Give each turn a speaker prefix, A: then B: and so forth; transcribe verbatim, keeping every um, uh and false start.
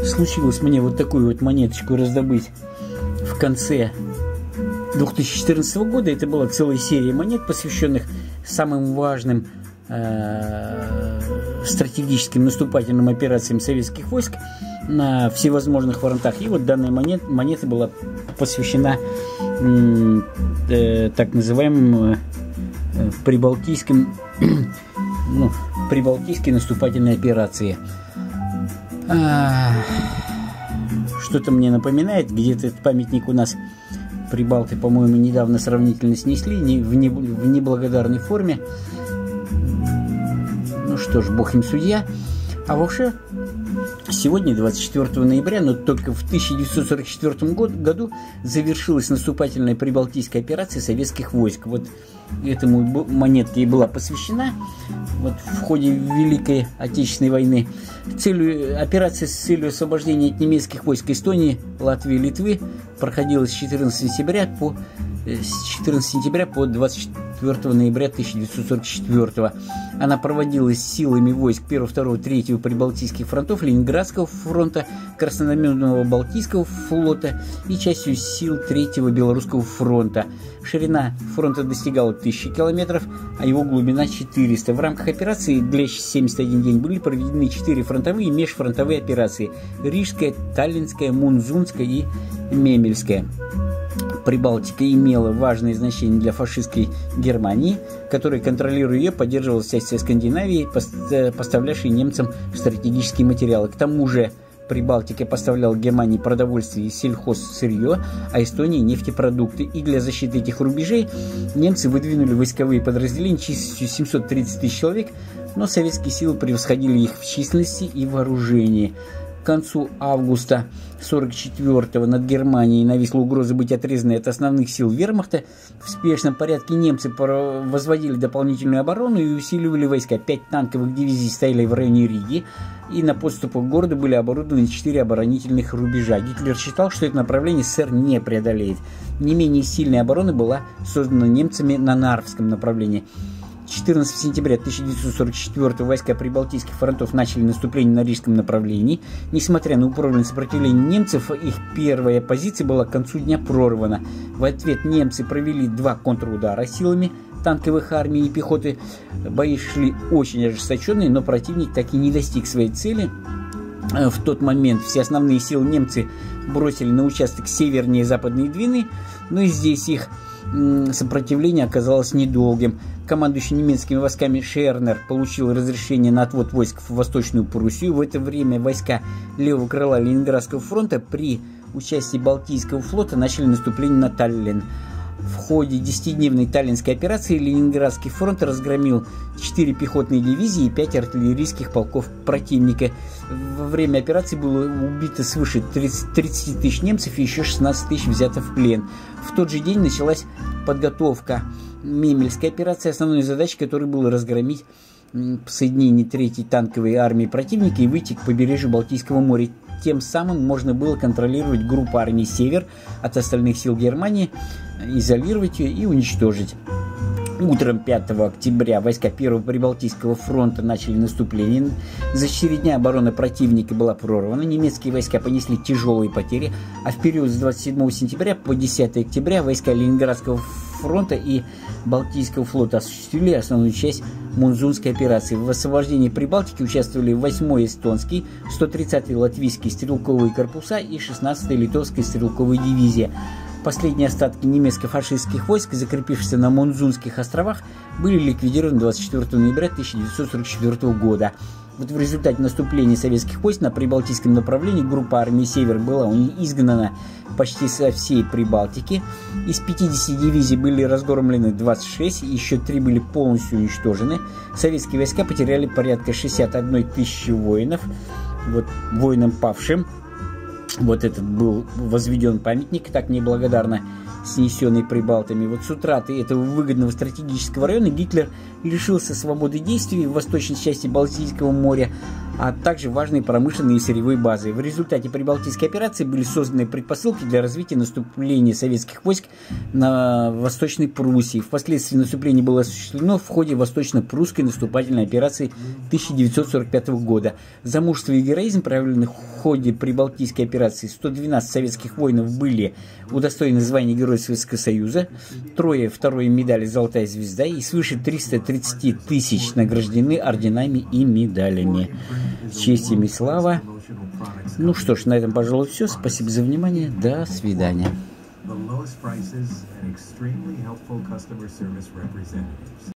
A: случилось мне вот такую вот монеточку раздобыть в конце две тысячи четырнадцатого года. Это была целая серия монет, посвященных самым важным э, стратегическим наступательным операциям советских войск на всевозможных фронтах. И вот данная монет, монета была посвящена э, э, так называемым э, прибалтийским, ну, прибалтийской наступательной операции. А, что-то мне напоминает, где-то этот памятник у нас прибалты, по-моему, недавно сравнительно снесли не, в, не, в неблагодарной форме. Ну что ж, бог им судья. А вообще, сегодня, двадцать четвёртого ноября, но только в тысяча девятьсот сорок четвёртом году завершилась наступательная прибалтийская операция советских войск. Вот этому монетке и была посвящена. Вот в ходе Великой Отечественной войны. Целью, операция с целью освобождения от немецких войск Эстонии, Латвии и Литвы проходила с четырнадцатого сентября по, с четырнадцатого сентября по двадцать четвёртого ноября тысяча девятьсот сорок четвёртого. Она проводилась силами войск первого, второго, третьего Прибалтийских фронтов, Ленинградского фронта, Краснознаменного Балтийского флота и частью сил третьего Белорусского фронта. Ширина фронта достигала тысячи километров, а его глубина четыреста. В рамках операции, длящейся семьдесят один день, были проведены четыре фронтовые и межфронтовые операции: Рижская, Таллинская, Мунзунская и Мемельская. Прибалтика имела важное значение для фашистской Германии, которая, контролируя ее, поддерживала связь со Скандинавией, поставлявшей немцам стратегические материалы. К тому же Прибалтика поставляла Германии продовольствие и сельхозсырье, а Эстонии нефтепродукты. И для защиты этих рубежей немцы выдвинули войсковые подразделения численностью семьсот тридцать тысяч человек, но советские силы превосходили их в численности и вооружении. К концу августа сорок четвёртого над Германией нависла угроза быть отрезанной от основных сил вермахта. В спешном порядке немцы возводили дополнительную оборону и усиливали войска. Пять танковых дивизий стояли в районе Риги, и на подступах к городу были оборудованы четыре оборонительных рубежа. Гитлер считал, что это направление СССР не преодолеет. Не менее сильная оборона была создана немцами на Нарвском направлении. четырнадцатого сентября тысяча девятьсот сорок четвёртого войска Прибалтийских фронтов начали наступление на Рижском направлении. Несмотря на упорное сопротивление немцев, их первая позиция была к концу дня прорвана. В ответ немцы провели два контрудара силами танковых армий и пехоты. Бои шли очень ожесточенные, но противник так и не достиг своей цели. В тот момент все основные силы немцы бросили на участок севернее Западной Двины, но и здесь их сопротивление оказалось недолгим. Командующий немецкими войсками Шернер получил разрешение на отвод войск в Восточную Пруссию. В это время войска левого крыла Ленинградского фронта при участии Балтийского флота начали наступление на Таллин. В ходе десятидневной Таллинской операции Ленинградский фронт разгромил четыре пехотные дивизии и пять артиллерийских полков противника. Во время операции было убито свыше тридцати тысяч немцев и еще шестнадцать тысяч взято в плен. В тот же день началась подготовка Мемельской операции, основной задачей которой было разгромить соединение третьей танковой армии противника и выйти к побережью Балтийского моря. Тем самым можно было контролировать группу армий «Север» от остальных сил Германии, изолировать ее и уничтожить. Утром пятого октября войска первого Прибалтийского фронта начали наступление. За четыре дня оборона противника была прорвана. Немецкие войска понесли тяжелые потери, а в период с двадцать седьмого сентября по десятого октября войска Ленинградского фронта и Балтийского флота осуществили основную часть Мунзунской операции. В освобождении Прибалтики участвовали восьмой эстонский, сто тридцатый латвийский стрелковые корпуса и шестнадцатая литовская стрелковая дивизия. Последние остатки немецко-фашистских войск, закрепившихся на Мунзунских островах, были ликвидированы двадцать четвёртого ноября тысяча девятьсот сорок четвёртого года. Вот в результате наступления советских войск на Прибалтийском направлении группа армии «Север» была изгнана почти со всей Прибалтики. Из пятидесяти дивизий были разгромлены двадцать шесть, еще три были полностью уничтожены. Советские войска потеряли порядка шестидесяти одной тысячи воинов, вот, воинам павшим. Вот этот был возведен памятник, так неблагодарно снесенный прибалтами. Вот с утраты этого выгодного стратегического района Гитлер лишился свободы действий в восточной части Балтийского моря, а также важные промышленные и сырьевые базы. В результате Прибалтийской операции были созданы предпосылки для развития наступления советских войск на Восточной Пруссии. Впоследствии наступление было осуществлено в ходе Восточно-Прусской наступательной операции тысяча девятьсот сорок пятого года. За мужество и героизм, проявленных в ходе Прибалтийской операции, сто двенадцать советских воинов были удостоены звания Героя Советского Союза, трое второй медали «Золотая звезда» и свыше триста тридцать тысяч награждены орденами и медалями. Честь им и слава. Ну что ж, на этом, пожалуй, все. Спасибо за внимание. До свидания.